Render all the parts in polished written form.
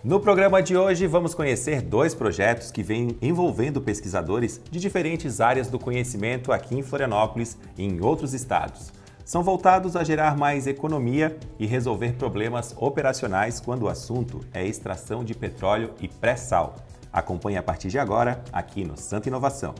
No programa de hoje, vamos conhecer dois projetos que vêm envolvendo pesquisadores de diferentes áreas do conhecimento aqui em Florianópolis e em outros estados. São voltados a gerar mais economia e resolver problemas operacionais quando o assunto é extração de petróleo e pré-sal. Acompanhe a partir de agora, aqui no Santa Inovação.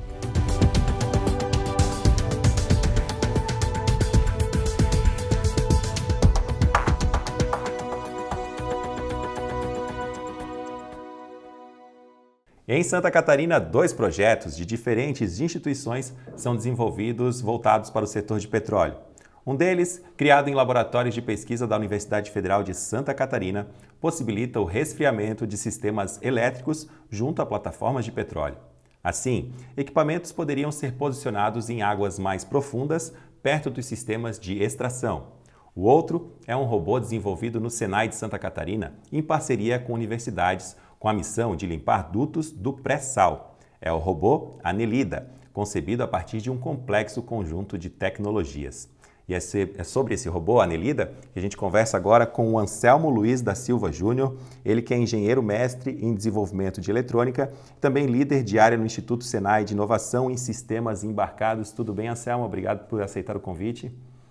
Em Santa Catarina, dois projetos de diferentes instituições são desenvolvidos voltados para o setor de petróleo. Um deles, criado em laboratórios de pesquisa da Universidade Federal de Santa Catarina, possibilita o resfriamento de sistemas elétricos junto a plataformas de petróleo. Assim, equipamentos poderiam ser posicionados em águas mais profundas, perto dos sistemas de extração. O outro é um robô desenvolvido no Senai de Santa Catarina, em parceria com universidades, com a missão de limpar dutos do pré-sal. É o robô Anelida, concebido a partir de um complexo conjunto de tecnologias. E é sobre esse robô Anelida que a gente conversa agora com o Anselmo Luiz da Silva Júnior, ele que é engenheiro mestre em desenvolvimento de eletrônica, também líder de área no Instituto Senai de Inovação em Sistemas Embarcados. Tudo bem, Anselmo? Obrigado por aceitar o convite.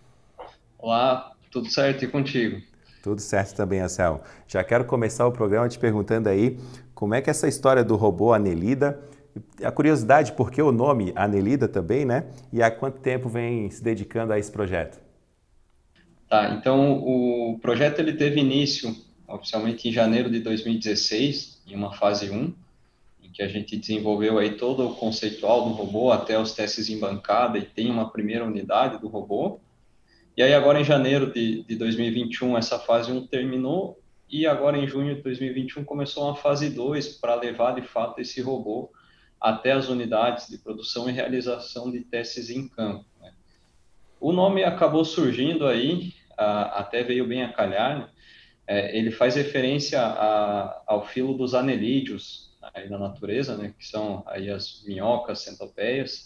Olá, tudo certo e contigo? Tudo certo também, Anselmo. Já quero começar o programa te perguntando aí como é que essa história do robô Anelida, a curiosidade, por que o nome Anelida também, né? E há quanto tempo vem se dedicando a esse projeto? Tá, então o projeto ele teve início oficialmente em janeiro de 2016, em uma fase 1, em que a gente desenvolveu aí todo o conceitual do robô até os testes em bancada e tem uma primeira unidade do robô. E aí agora em janeiro de 2021 essa fase 1 terminou e agora em junho de 2021 começou uma fase 2 para levar de fato esse robô até as unidades de produção e realização de testes em campo, né? O nome acabou surgindo aí, até veio bem a calhar, né? Ele faz referência ao filo dos anelídeos aí da natureza, né? Que são aí as minhocas, centopeias,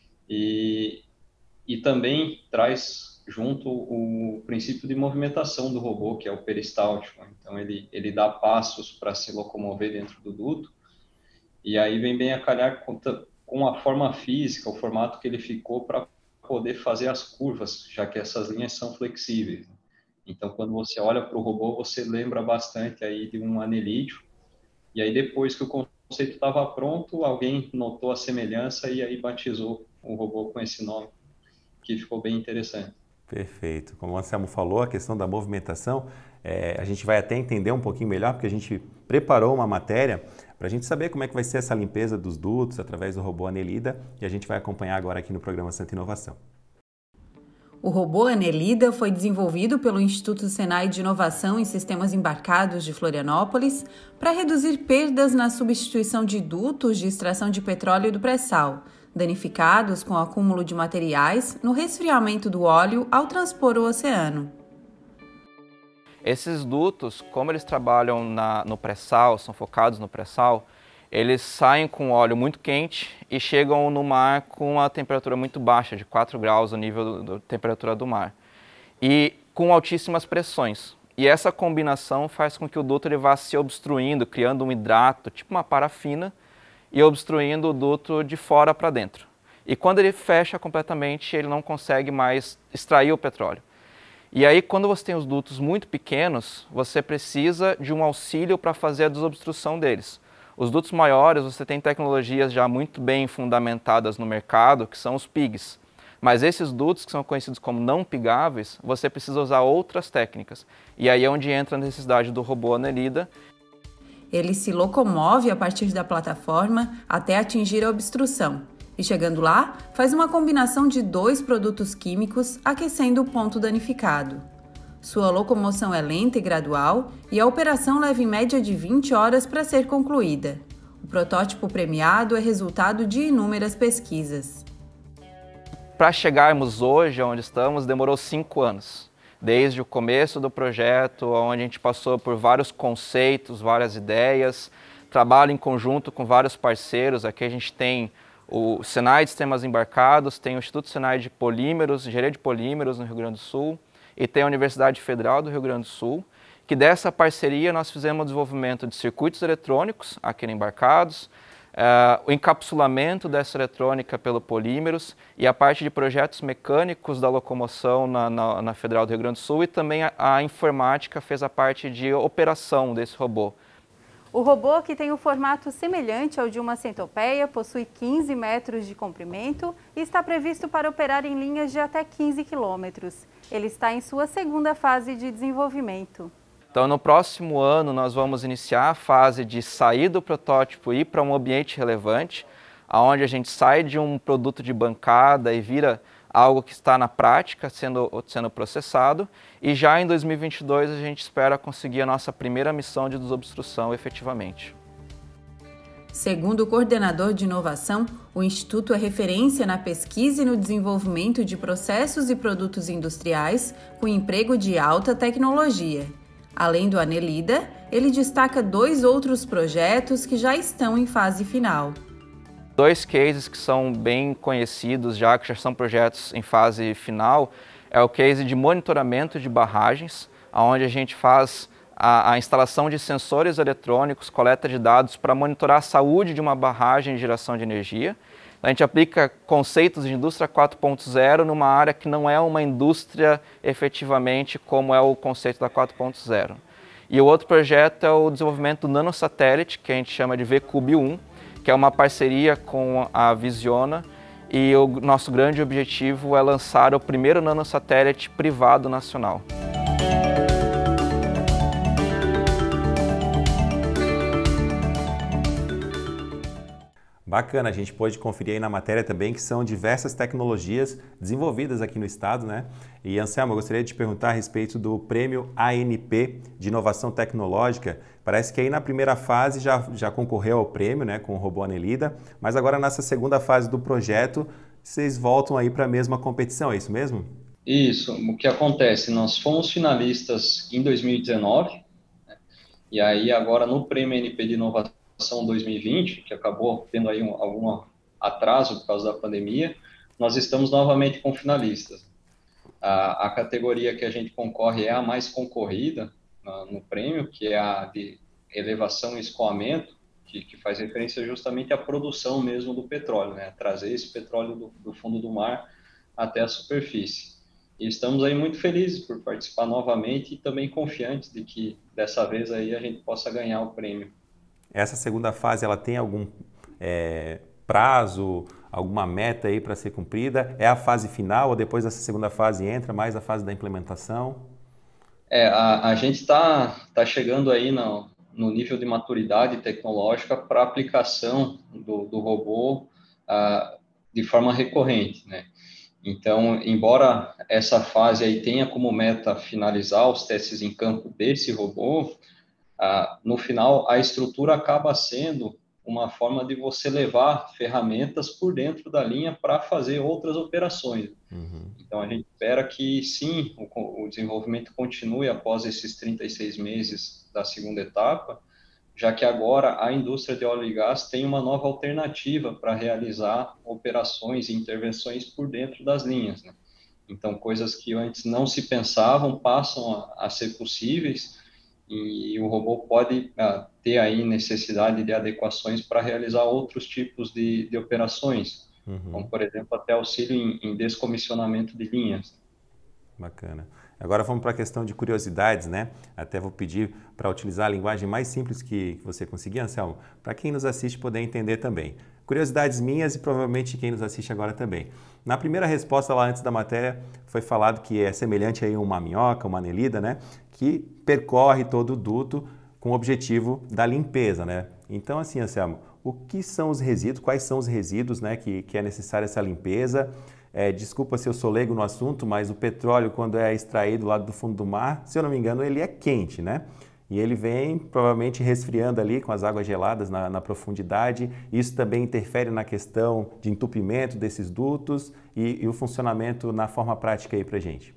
e também traz junto o princípio de movimentação do robô, que é o peristáltico. Então, ele dá passos para se locomover dentro do duto, e aí vem bem a calhar com a forma física, o formato que ele ficou para poder fazer as curvas, já que essas linhas são flexíveis. Então, quando você olha para o robô, você lembra bastante aí de um anelídeo, e aí depois que o conceito estava pronto, alguém notou a semelhança e aí batizou o robô com esse nome, que ficou bem interessante. Perfeito. Como o Anselmo falou, a questão da movimentação, a gente vai até entender um pouquinho melhor, porque a gente preparou uma matéria para a gente saber como é que vai ser essa limpeza dos dutos através do robô Anelida, e a gente vai acompanhar agora aqui no programa Santa Inovação. O robô Anelida foi desenvolvido pelo Instituto Senai de Inovação em Sistemas Embarcados de Florianópolis para reduzir perdas na substituição de dutos de extração de petróleo do pré-sal, danificados com o acúmulo de materiais no resfriamento do óleo ao transpor o oceano. Esses dutos, como eles trabalham no pré-sal, são focados no pré-sal, eles saem com óleo muito quente e chegam no mar com a temperatura muito baixa, de 4 graus o nível da temperatura do mar, e com altíssimas pressões. E essa combinação faz com que o duto ele vá se obstruindo, criando um hidrato, tipo uma parafina, e obstruindo o duto de fora para dentro. E quando ele fecha completamente, ele não consegue mais extrair o petróleo. E aí, quando você tem os dutos muito pequenos, você precisa de um auxílio para fazer a desobstrução deles. Os dutos maiores, você tem tecnologias já muito bem fundamentadas no mercado, que são os PIGs. Mas esses dutos, que são conhecidos como não pigáveis, você precisa usar outras técnicas. E aí é onde entra a necessidade do robô Anelida. Ele se locomove a partir da plataforma até atingir a obstrução. E chegando lá, faz uma combinação de dois produtos químicos aquecendo o ponto danificado. Sua locomoção é lenta e gradual e a operação leva em média de 20 horas para ser concluída. O protótipo premiado é resultado de inúmeras pesquisas. Para chegarmos hoje onde estamos, demorou 5 anos. Desde o começo do projeto, onde a gente passou por vários conceitos, várias ideias, trabalho em conjunto com vários parceiros. Aqui a gente tem o Senai de Sistemas Embarcados, tem o Instituto Senai de Polímeros, Engenharia de Polímeros no Rio Grande do Sul, e tem a Universidade Federal do Rio Grande do Sul. que dessa parceria nós fizemos o desenvolvimento de circuitos eletrônicos aqui embarcados, o encapsulamento dessa eletrônica pelo polímeros e a parte de projetos mecânicos da locomoção na Federal do Rio Grande do Sul, e também a informática fez a parte de operação desse robô. O robô, que tem um formato semelhante ao de uma centopeia, possui 15 metros de comprimento e está previsto para operar em linhas de até 15 quilômetros. Ele está em sua segunda fase de desenvolvimento. Então, no próximo ano, nós vamos iniciar a fase de sair do protótipo e ir para um ambiente relevante, onde a gente sai de um produto de bancada e vira algo que está na prática sendo processado, e já em 2022 a gente espera conseguir a nossa primeira missão de desobstrução efetivamente. Segundo o coordenador de inovação, o Instituto é referência na pesquisa e no desenvolvimento de processos e produtos industriais com emprego de alta tecnologia. Além do Anelida, ele destaca 2 outros projetos que já estão em fase final. 2 cases que são bem conhecidos que já são projetos em fase final, é o case de monitoramento de barragens, onde a gente faz a instalação de sensores eletrônicos, coleta de dados para monitorar a saúde de uma barragem de geração de energia. A gente aplica conceitos de indústria 4.0 numa área que não é uma indústria efetivamente como é o conceito da 4.0. E o outro projeto é o desenvolvimento do nanosatélite, que a gente chama de VCube-1, que é uma parceria com a Visiona, e o nosso grande objetivo é lançar o primeiro nanosatélite privado nacional. Bacana, a gente pôde conferir aí na matéria também que são diversas tecnologias desenvolvidas aqui no estado, né? E Anselmo, eu gostaria de te perguntar a respeito do prêmio ANP de Inovação Tecnológica. Parece que aí na primeira fase já concorreu ao prêmio, né, com o robô Anelida, mas agora nessa segunda fase do projeto, vocês voltam aí para a mesma competição, é isso mesmo? Isso, o que acontece, nós fomos finalistas em 2019, né, e aí agora no prêmio ANP de Inovação 2020, que acabou tendo aí algum atraso por causa da pandemia, nós estamos novamente com finalistas. A categoria que a gente concorre é a mais concorrida no prêmio, que é a de elevação e escoamento, que faz referência justamente à produção mesmo do petróleo, né? Trazer esse petróleo do fundo do mar até a superfície. E estamos aí muito felizes por participar novamente e também confiantes de que dessa vez aí a gente possa ganhar o prêmio. Essa segunda fase, ela tem algum prazo, alguma meta aí para ser cumprida? É a fase final ou depois dessa segunda fase entra mais a fase da implementação? A gente está chegando aí no nível de maturidade tecnológica para aplicação do robô de forma recorrente, né? Então, embora essa fase aí tenha como meta finalizar os testes em campo desse robô, no final, a estrutura acaba sendo uma forma de você levar ferramentas por dentro da linha para fazer outras operações. Uhum. Então, a gente espera que, sim, o desenvolvimento continue após esses 36 meses da segunda etapa, já que agora a indústria de óleo e gás tem uma nova alternativa para realizar operações e intervenções por dentro das linhas, né? Então, coisas que antes não se pensavam passam a ser possíveis, e o robô pode ter aí necessidade de adequações para realizar outros tipos de operações, como, por exemplo, até auxílio em descomissionamento de linhas. Bacana. Agora vamos para a questão de curiosidades, né? Até vou pedir para utilizar a linguagem mais simples que você conseguir, Anselmo, para quem nos assiste poder entender também. Curiosidades minhas e provavelmente quem nos assiste agora também. Na primeira resposta lá antes da matéria foi falado que é semelhante a uma minhoca, uma anelida, né? Que percorre todo o duto com o objetivo da limpeza, né? Então assim, Anselmo, o que são os resíduos, quais são os resíduos, né, que é necessária essa limpeza? Desculpa se eu sou leigo no assunto, mas o petróleo, quando é extraído lá do fundo do mar, se eu não me engano, ele é quente, né? E ele vem provavelmente resfriando ali com as águas geladas na profundidade. Isso também interfere na questão de entupimento desses dutos e o funcionamento na forma prática aí para a gente.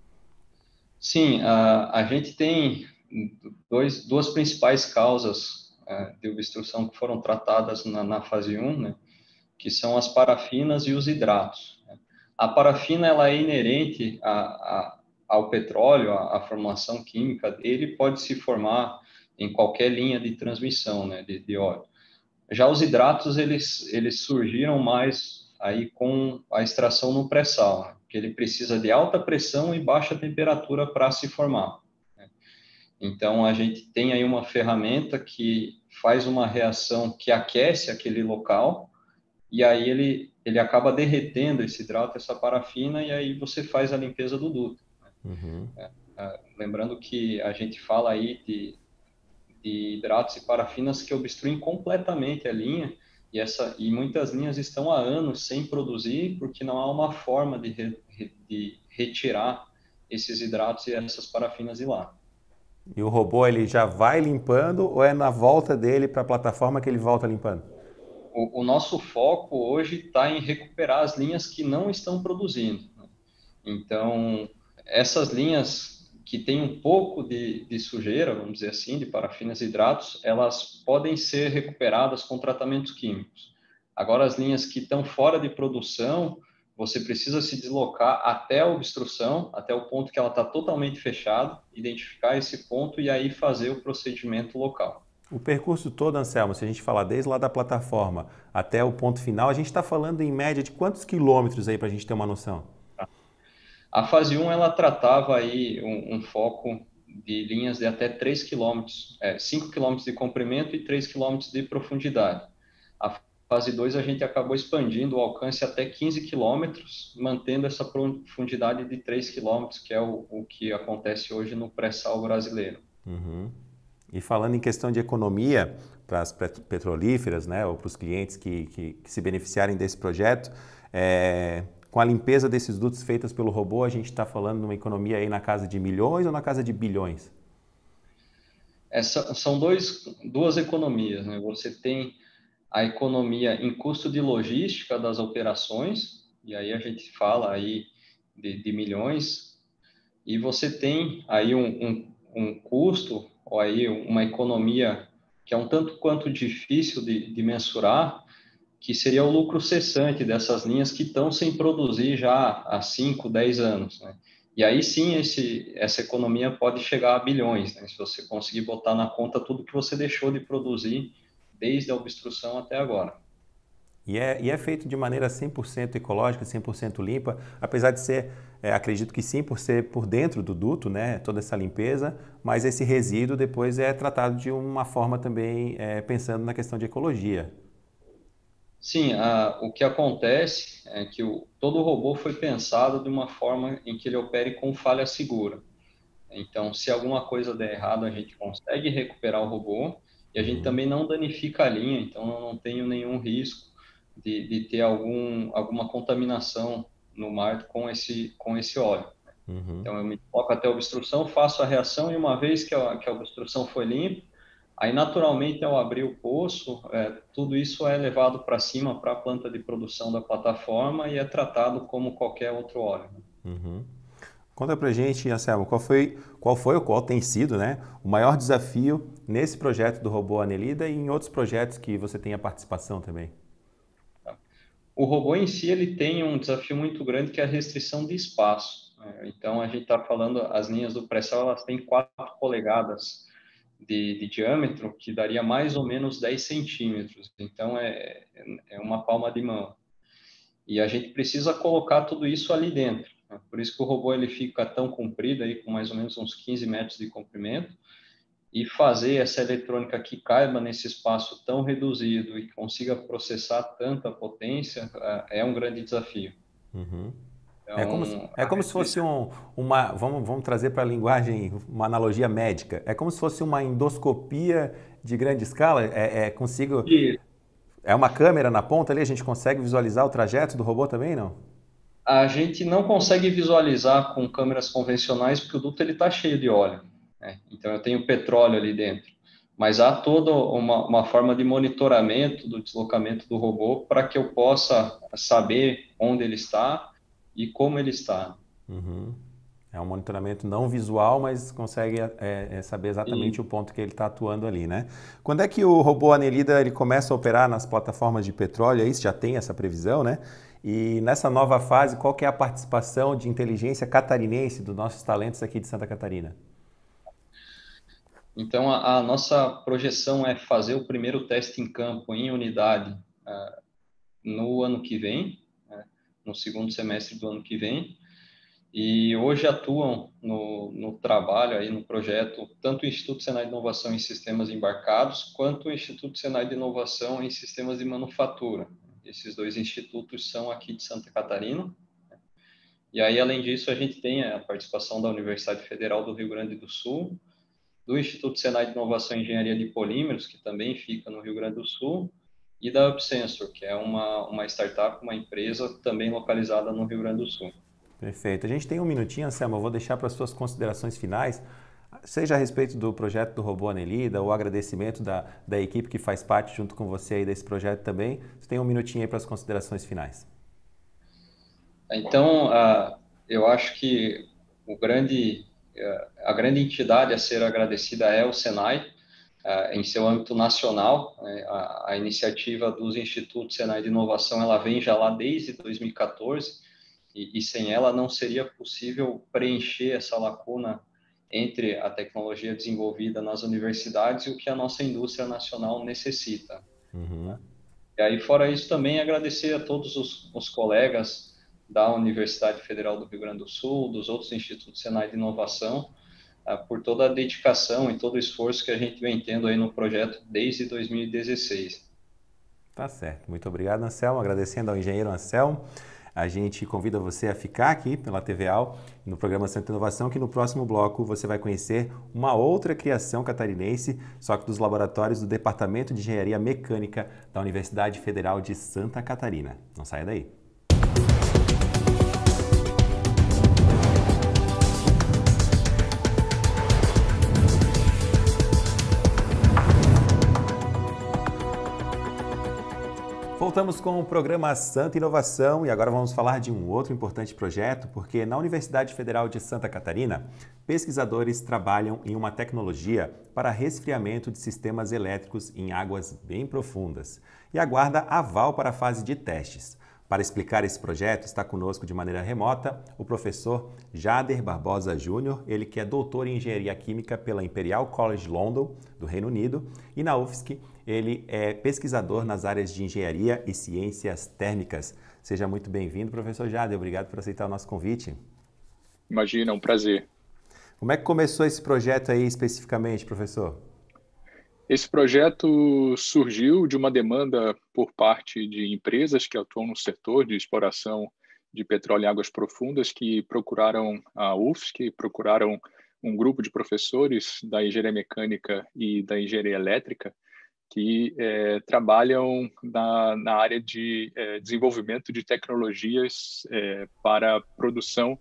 Sim, a gente tem duas principais causas de obstrução que foram tratadas na fase 1, né, que são as parafinas e os hidratos. A parafina ela é inerente ao petróleo, a formação química dele pode se formar em qualquer linha de transmissão, né, de óleo. Já os hidratos, eles surgiram mais aí com a extração no pré-sal, né, que ele precisa de alta pressão e baixa temperatura para se formar. Né. Então, a gente tem aí uma ferramenta que faz uma reação que aquece aquele local, e aí ele acaba derretendo esse hidrato, essa parafina, e aí você faz a limpeza do duto. Uhum. Lembrando que a gente fala aí de hidratos e parafinas que obstruem completamente a linha, e muitas linhas estão há anos sem produzir, porque não há uma forma de retirar esses hidratos e essas parafinas de lá. E o robô ele já vai limpando ou é na volta dele para a plataforma que ele volta limpando? O nosso foco hoje está em recuperar as linhas que não estão produzindo. Então, essas linhas que têm um pouco de sujeira, vamos dizer assim, de parafinas e hidratos, elas podem ser recuperadas com tratamentos químicos. Agora, as linhas que estão fora de produção, você precisa se deslocar até a obstrução, até o ponto que ela está totalmente fechada, identificar esse ponto e aí fazer o procedimento local. O percurso todo, Anselmo, se a gente falar desde lá da plataforma até o ponto final, a gente está falando em média de quantos quilômetros aí para a gente ter uma noção? A fase 1, ela tratava aí um foco de linhas de até 3 km, 5 km de comprimento e 3 km de profundidade. A fase 2, a gente acabou expandindo o alcance até 15 km, mantendo essa profundidade de 3 km, que é o que acontece hoje no pré-sal brasileiro. Uhum. E falando em questão de economia para as petrolíferas, né, ou para os clientes que se beneficiarem desse projeto, com a limpeza desses dutos feitas pelo robô, a gente está falando de uma economia aí na casa de milhões ou na casa de bilhões? São duas economias, né? Você tem a economia em custo de logística das operações, e aí a gente fala aí de milhões, e você tem aí um custo, ou aí uma economia que é um tanto quanto difícil de mensurar, que seria o lucro cessante dessas linhas que estão sem produzir já há 5, 10 anos, né? E aí sim essa economia pode chegar a bilhões, né? Se você conseguir botar na conta tudo que você deixou de produzir desde a obstrução até agora. E é feito de maneira 100% ecológica, 100% limpa, apesar de ser, acredito que sim, por ser por dentro do duto, né, toda essa limpeza, mas esse resíduo depois é tratado de uma forma também pensando na questão de ecologia. Sim, o que acontece é que todo robô foi pensado de uma forma em que ele opere com falha segura. Então, se alguma coisa der errado, a gente consegue recuperar o robô e a gente também não danifica a linha, então eu não tenho nenhum risco de ter alguma contaminação no mar com esse óleo. Uhum. Então, eu me coloco até a obstrução, faço a reação e uma vez que a obstrução foi limpa, aí naturalmente ao abrir o poço, tudo isso é levado para cima para a planta de produção da plataforma e é tratado como qualquer outro óleo. Uhum. Conta pra gente, Anselmo, qual tem sido, né, o maior desafio nesse projeto do robô Anelida e em outros projetos que você tenha participação também? O robô em si ele tem um desafio muito grande que é a restrição de espaço. Então a gente está falando, as linhas do pré-sal elas têm 4 polegadas de diâmetro, que daria mais ou menos 10 centímetros. Então é uma palma de mão. E a gente precisa colocar tudo isso ali dentro. Por isso que o robô ele fica tão comprido, aí, com mais ou menos uns 15 metros de comprimento, e fazer essa eletrônica que caiba nesse espaço tão reduzido e consiga processar tanta potência é um grande desafio. Uhum. Então, É como se fosse vamos trazer para a linguagem uma analogia médica, é como se fosse uma endoscopia de grande escala, é uma câmera na ponta ali, a gente consegue visualizar o trajeto do robô também, não? A gente não consegue visualizar com câmeras convencionais porque o duto está cheio de óleo, né? Então eu tenho petróleo ali dentro, mas há toda uma forma de monitoramento do deslocamento do robô para que eu possa saber onde ele está e como ele está. Uhum. É um monitoramento não visual, mas consegue saber exatamente o ponto que ele está atuando ali, né? Quando é que o robô Anelida ele começa a operar nas plataformas de petróleo? Aí já tem essa previsão, né? E nessa nova fase, qual que é a participação de inteligência catarinense dos nossos talentos aqui de Santa Catarina? Então, a nossa projeção é fazer o primeiro teste em campo, em unidade, no ano que vem, no segundo semestre do ano que vem. E hoje atuam no trabalho, aí no projeto, tanto o Instituto Senai de Inovação em Sistemas Embarcados, quanto o Instituto Senai de Inovação em Sistemas de Manufatura. Esses dois institutos são aqui de Santa Catarina. E aí, além disso, a gente tem a participação da Universidade Federal do Rio Grande do Sul, do Instituto Senai de Inovação e Engenharia de Polímeros, que também fica no Rio Grande do Sul, e da UpSensor, que é uma startup, uma empresa também localizada no Rio Grande do Sul. Perfeito. A gente tem um minutinho, Anselmo, eu vou deixar para as suas considerações finais, seja a respeito do projeto do robô Anelida, ou agradecimento da equipe que faz parte junto com você aí desse projeto também. Você tem um minutinho aí para as considerações finais. Então, eu acho que a grande entidade a ser agradecida é o Senai, em seu âmbito nacional. A iniciativa dos Institutos Senai de Inovação, ela vem já lá desde 2014, e sem ela não seria possível preencher essa lacuna entre a tecnologia desenvolvida nas universidades e o que a nossa indústria nacional necessita. Uhum. E aí, fora isso, também agradecer a todos os colegas da Universidade Federal do Rio Grande do Sul, dos outros institutos Senai de Inovação, por toda a dedicação e todo o esforço que a gente vem tendo aí no projeto desde 2016. Tá certo. Muito obrigado, Anselmo. Agradecendo ao engenheiro Anselmo. A gente convida você a ficar aqui pela TVAL no programa Santa Inovação, que no próximo bloco você vai conhecer uma outra criação catarinense, só que dos laboratórios do Departamento de Engenharia Mecânica da Universidade Federal de Santa Catarina. Não saia daí. Voltamos com o programa Santa Inovação e agora vamos falar de um outro importante projeto, porque na Universidade Federal de Santa Catarina, pesquisadores trabalham em uma tecnologia para resfriamento de sistemas elétricos em águas bem profundas e aguarda aval para a fase de testes. Para explicar esse projeto, está conosco de maneira remota o professor Jader Barbosa Júnior, ele que é doutor em Engenharia Química pela Imperial College London, do Reino Unido, e na UFSC ele é pesquisador nas áreas de Engenharia e Ciências Térmicas. Seja muito bem-vindo, professor Jader, obrigado por aceitar o nosso convite. Imagina, é um prazer. Como é que começou esse projeto aí especificamente, professor? Esse projeto surgiu de uma demanda por parte de empresas que atuam no setor de exploração de petróleo em águas profundas, que procuraram a UFSC, procuraram um grupo de professores da engenharia mecânica e da engenharia elétrica que trabalham na área de desenvolvimento de tecnologias para a produção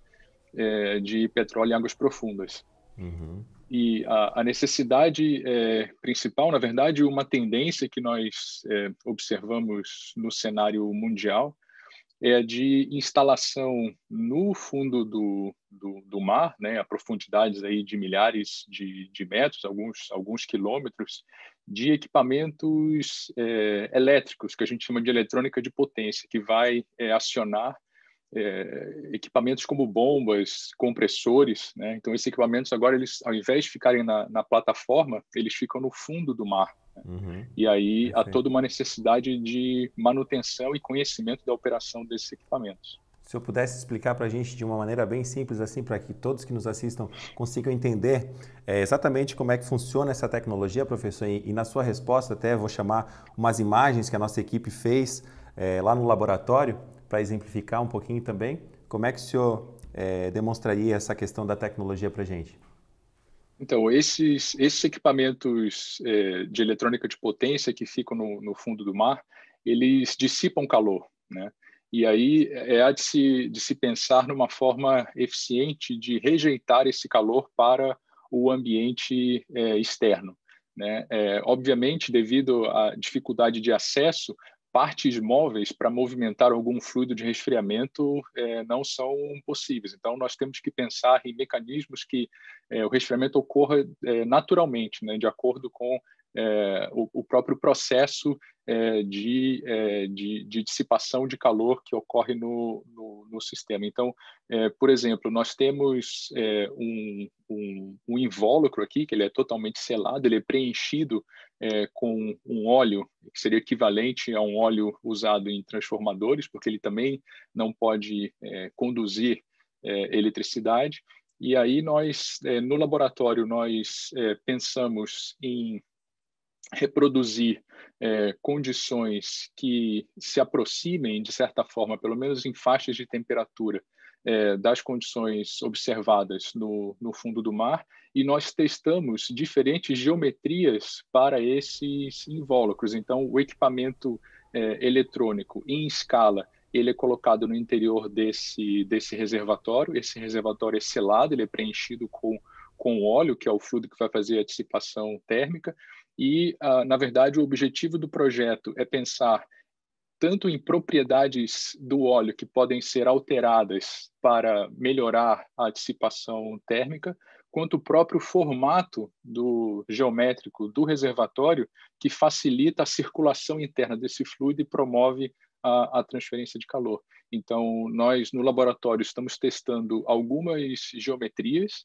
de petróleo em águas profundas. Uhum. E a necessidade principal, na verdade, uma tendência que nós observamos no cenário mundial é a de instalação no fundo do mar, né, a profundidades aí de milhares de metros, alguns quilômetros, de equipamentos elétricos, que a gente chama de eletrônica de potência, que vai acionar equipamentos como bombas, compressores, né? Então, esses equipamentos agora, eles, ao invés de ficarem na plataforma, eles ficam no fundo do mar. Né? Uhum. E aí Perfeito. há toda uma necessidade de manutenção e conhecimento da operação desses equipamentos. Se eu pudesse explicar para a gente de uma maneira bem simples, assim, para que todos que nos assistam consigam entender exatamente como é que funciona essa tecnologia, professor, e na sua resposta até vou chamar umas imagens que a nossa equipe fez lá no laboratório, para exemplificar um pouquinho também, como é que o senhor demonstraria essa questão da tecnologia para a gente? Então, esses equipamentos de eletrônica de potência que ficam no fundo do mar, eles dissipam calor, né? E aí há de se pensar numa forma eficiente de rejeitar esse calor para o ambiente externo, né? Obviamente, devido à dificuldade de acesso, partes móveis para movimentar algum fluido de resfriamento não são possíveis. Então, nós temos que pensar em mecanismos que o resfriamento ocorra naturalmente, né, de acordo com o próprio processo de dissipação de calor que ocorre no sistema. Então, por exemplo, nós temos um invólucro aqui, que ele é totalmente selado, ele é preenchido com um óleo que seria equivalente a um óleo usado em transformadores, porque ele também não pode conduzir eletricidade. E aí nós, no laboratório, nós pensamos em reproduzir condições que se aproximem, de certa forma, pelo menos em faixas de temperatura, das condições observadas no fundo do mar, e nós testamos diferentes geometrias para esses invólucros. Então, o equipamento eletrônico em escala, ele é colocado no interior desse reservatório. Esse reservatório é selado, ele é preenchido com óleo, que é o fluido que vai fazer a dissipação térmica. E, na verdade, o objetivo do projeto é pensar tanto em propriedades do óleo que podem ser alteradas para melhorar a dissipação térmica, quanto o próprio formato geométrico do reservatório, que facilita a circulação interna desse fluido e promove a transferência de calor. Então, nós, no laboratório, estamos testando algumas geometrias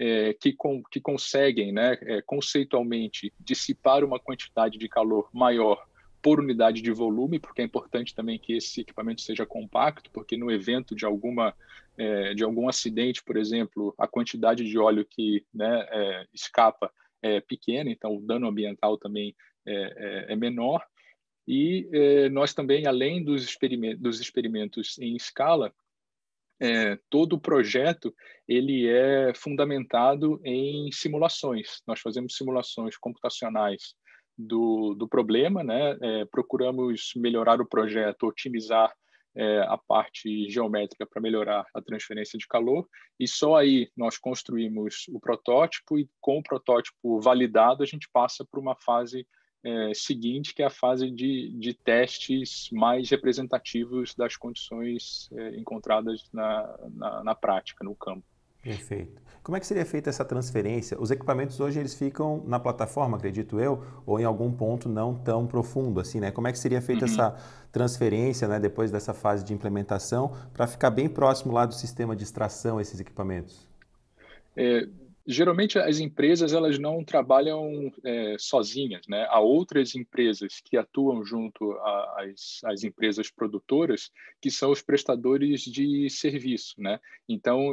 que conseguem, né, conceitualmente, dissipar uma quantidade de calor maior por unidade de volume, porque é importante também que esse equipamento seja compacto, porque no evento de algum acidente, por exemplo, a quantidade de óleo que, né, escapa é pequena, então o dano ambiental também é menor. E nós também, além dos experimentos em escala, todo o projeto ele é fundamentado em simulações. Nós fazemos simulações computacionais do problema, né? Procuramos melhorar o projeto, otimizar a parte geométrica para melhorar a transferência de calor, e só aí nós construímos o protótipo, e com o protótipo validado a gente passa para uma fase seguinte, que é a fase de testes mais representativos das condições encontradas na prática, no campo. Perfeito. Como é que seria feita essa transferência? Os equipamentos hoje eles ficam na plataforma, acredito eu, ou em algum ponto não tão profundo assim, né? Como é que seria feita essa transferência, né, depois dessa fase de implementação, para ficar bem próximo lá do sistema de extração esses equipamentos? Geralmente as empresas elas não trabalham sozinhas, né? Há outras empresas que atuam junto às empresas produtoras, que são os prestadores de serviço, né? Então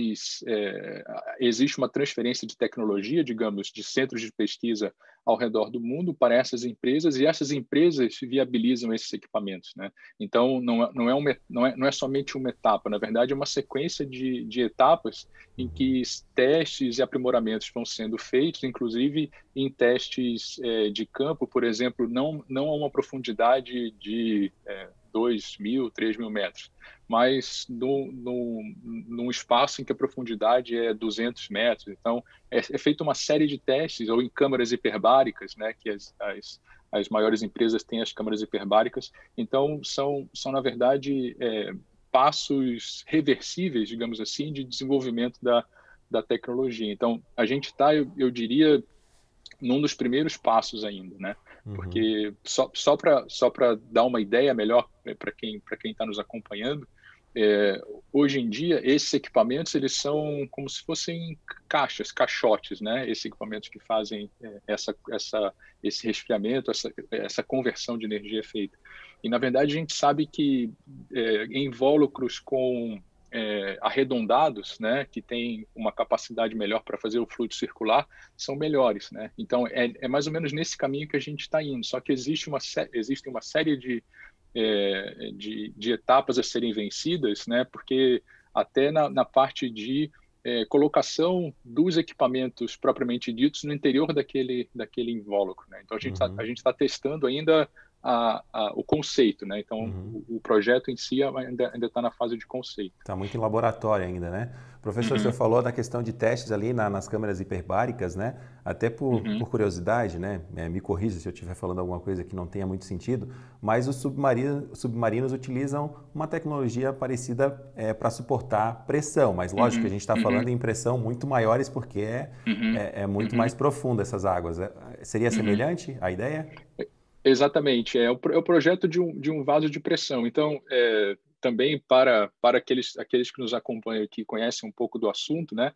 existe uma transferência de tecnologia, digamos, de centros de pesquisa ao redor do mundo para essas empresas, e essas empresas viabilizam esses equipamentos, né? Então não é somente uma etapa, na verdade é uma sequência de etapas em que testes e aprimoramentos vão sendo feitos, inclusive em testes de campo, por exemplo, não a uma profundidade de 2.000, 3.000 metros, mas num espaço em que a profundidade é 200 metros. Então, é feita uma série de testes, ou em câmaras hiperbáricas, né, que as maiores empresas têm as câmaras hiperbáricas. Então, são na verdade, passos reversíveis, digamos assim, de desenvolvimento da tecnologia. Então, a gente está, eu diria, num dos primeiros passos ainda, né? Porque só para dar uma ideia melhor para quem está nos acompanhando, hoje em dia esses equipamentos eles são como se fossem caixotes, né? Esses equipamentos que fazem esse resfriamento, essa conversão de energia feita. E na verdade a gente sabe que invólucros com arredondados, né, que tem uma capacidade melhor para fazer o fluido circular, são melhores, né? Então é mais ou menos nesse caminho que a gente está indo. Só que existe uma série de etapas a serem vencidas, né? Porque até na parte de colocação dos equipamentos propriamente ditos no interior daquele invólucro, né? Então a gente está testando ainda o conceito, né? Então, o projeto em si ainda está na fase de conceito. Está muito em laboratório ainda, né? Professor, o senhor falou da questão de testes ali nas câmeras hiperbáricas, né? Até por curiosidade, né? Me corrija se eu estiver falando alguma coisa que não tenha muito sentido, mas os submarinos utilizam uma tecnologia parecida para suportar pressão, mas lógico que a gente está falando em pressão muito maiores porque é muito mais profunda essas águas. Seria semelhante a ideia? Exatamente, é o projeto de um vaso de pressão. Então, também para aqueles que nos acompanham aqui, conhecem um pouco do assunto, né?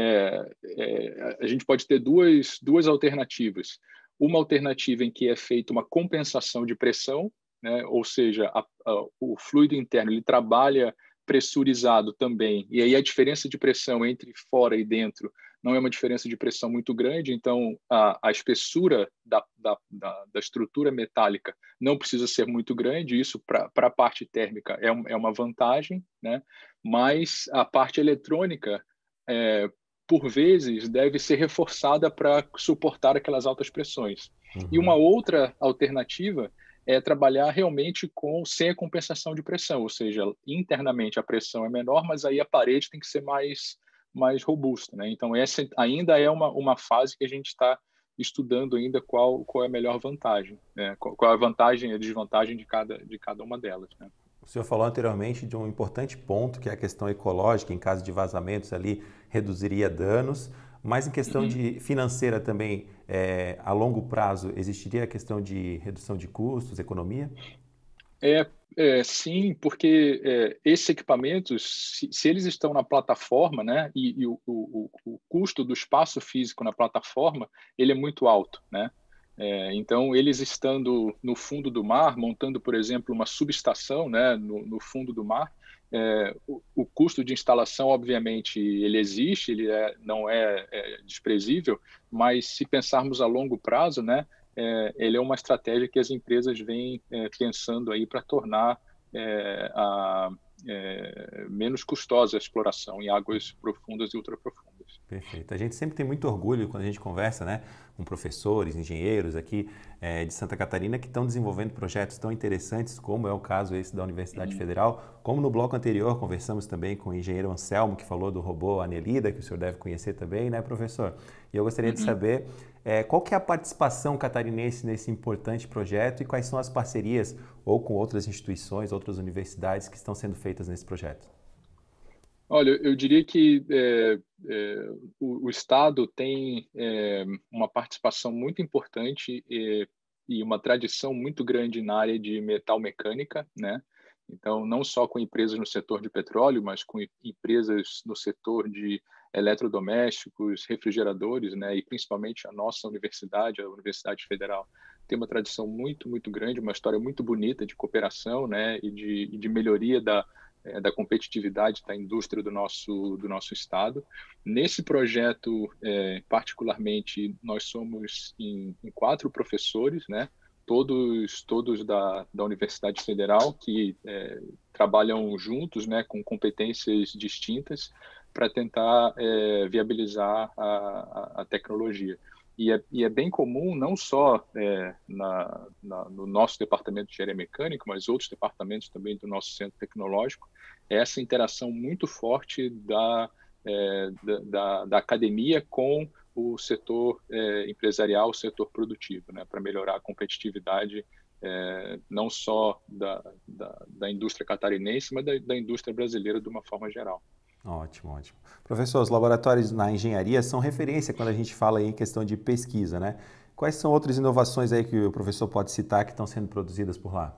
A gente pode ter duas alternativas. Uma alternativa em que é feita uma compensação de pressão, né? Ou seja, o fluido interno ele trabalha pressurizado também, e aí a diferença de pressão entre fora e dentro não é uma diferença de pressão muito grande, então a espessura da estrutura metálica não precisa ser muito grande, isso para a parte térmica é uma vantagem, né? Mas a parte eletrônica, por vezes, deve ser reforçada para suportar aquelas altas pressões. E uma outra alternativa é trabalhar realmente sem a compensação de pressão, ou seja, internamente a pressão é menor, mas aí a parede tem que ser mais robusta, né? Então essa ainda é uma fase que a gente está estudando ainda qual é a melhor vantagem, né? Qual é a vantagem e a desvantagem de cada uma delas, né? O senhor falou anteriormente de um importante ponto, que é a questão ecológica, em caso de vazamentos ali reduziria danos, mas em questão de financeira também, a longo prazo, existiria a questão de redução de custos, economia? Sim, porque esses equipamentos, se eles estão na plataforma, né, e o custo do espaço físico na plataforma, ele é muito alto, né? Então, eles estando no fundo do mar, montando, por exemplo, uma subestação, né, no fundo do mar, o custo de instalação, obviamente, ele existe, ele não é desprezível, mas se pensarmos a longo prazo, né, ele é uma estratégia que as empresas vêm pensando aí para tornar menos custosa a exploração em águas profundas e ultraprofundas. Perfeito. A gente sempre tem muito orgulho quando a gente conversa, né, com professores, engenheiros aqui de Santa Catarina que estão desenvolvendo projetos tão interessantes, como é o caso esse da Universidade Federal. Como no bloco anterior conversamos também com o engenheiro Anselmo, que falou do robô Anelida, que o senhor deve conhecer também, né, professor? E eu gostaria de saber qual que é a participação catarinense nesse importante projeto e quais são as parcerias ou com outras instituições, outras universidades que estão sendo feitas nesse projeto. Olha, eu diria que o Estado tem uma participação muito importante e uma tradição muito grande na área de metal mecânica, né? Então, não só com empresas no setor de petróleo, mas com empresas no setor de eletrodomésticos, refrigeradores, né? E principalmente a nossa universidade, a Universidade Federal, tem uma tradição muito, muito grande, uma história muito bonita de cooperação, né? E de melhoria da competitividade da indústria do nosso estado. Nesse projeto, particularmente, nós somos em 4 professores, né? Todos da Universidade Federal, que trabalham juntos, né, com competências distintas para tentar viabilizar a tecnologia. E é bem comum, não só no nosso departamento de engenharia mecânica, mas outros departamentos também do nosso centro tecnológico, essa interação muito forte da academia com o setor empresarial, o setor produtivo, né, para melhorar a competitividade não só da indústria catarinense, mas da indústria brasileira de uma forma geral. Ótimo, ótimo. Professor, os laboratórios na engenharia são referência quando a gente fala em questão de pesquisa, né? Quais são outras inovações aí que o professor pode citar que estão sendo produzidas por lá?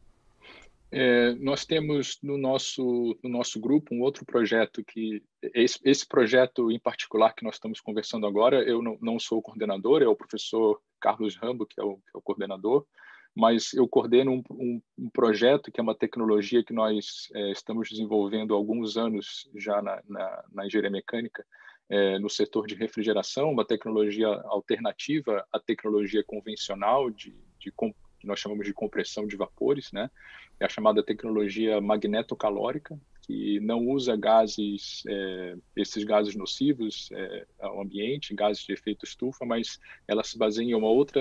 Nós temos no nosso grupo um outro projeto que esse projeto em particular que nós estamos conversando agora, eu não sou o coordenador, é o professor Carlos Rambo que é o coordenador, mas eu coordeno um projeto que é uma tecnologia que nós estamos desenvolvendo há alguns anos já na engenharia mecânica, no setor de refrigeração, uma tecnologia alternativa à tecnologia convencional que nós chamamos de compressão de vapores, né? É a chamada tecnologia magnetocalórica, que não usa gases, esses gases nocivos ao ambiente, gases de efeito estufa, mas ela se baseia em uma outra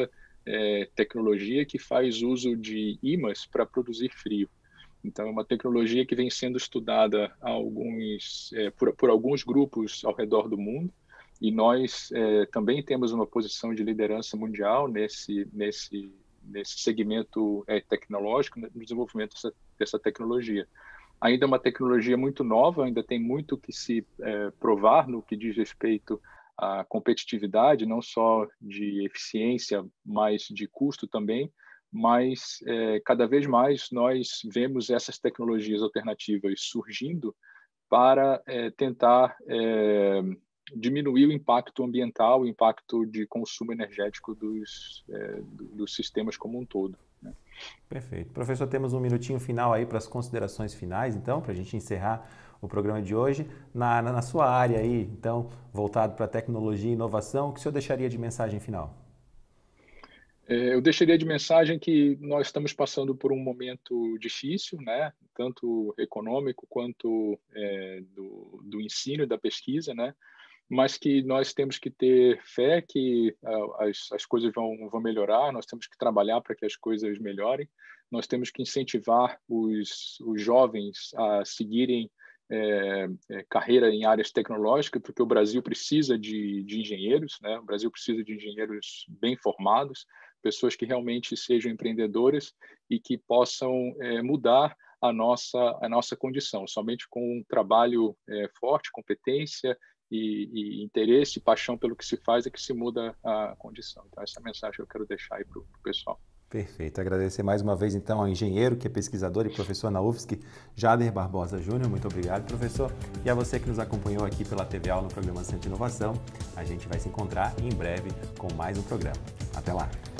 tecnologia que faz uso de ímãs para produzir frio. Então, é uma tecnologia que vem sendo estudada por alguns grupos ao redor do mundo, e nós também temos uma posição de liderança mundial nesse segmento tecnológico, no desenvolvimento dessa tecnologia. Ainda é uma tecnologia muito nova, ainda tem muito que se provar no que diz respeito à competitividade, não só de eficiência, mas de custo também, mas cada vez mais nós vemos essas tecnologias alternativas surgindo para tentar diminuir o impacto ambiental, o impacto de consumo energético dos sistemas como um todo, né? Perfeito. Professor, temos um minutinho final aí para as considerações finais, então, para a gente encerrar o programa de hoje. Na sua área aí, então, voltado para tecnologia e inovação, o que o senhor deixaria de mensagem final? Eu deixaria de mensagem que nós estamos passando por um momento difícil, né? Tanto econômico quanto do ensino e da pesquisa, né? Mas que nós temos que ter fé que as coisas vão melhorar, nós temos que trabalhar para que as coisas melhorem, nós temos que incentivar os jovens a seguirem carreira em áreas tecnológicas, porque o Brasil precisa de engenheiros, né? O Brasil precisa de engenheiros bem formados, pessoas que realmente sejam empreendedoras e que possam mudar a nossa condição. Somente com um trabalho forte, competência e interesse e paixão pelo que se faz é que se muda a condição. Então, essa é a mensagem que eu quero deixar aí para o pessoal. Perfeito. Agradecer mais uma vez, então, ao engenheiro, que é pesquisador e professor na UFSC, Jader Barbosa Júnior. Muito obrigado, professor. E a você que nos acompanhou aqui pela TV Aula no programa Centro de Inovação. A gente vai se encontrar em breve com mais um programa. Até lá!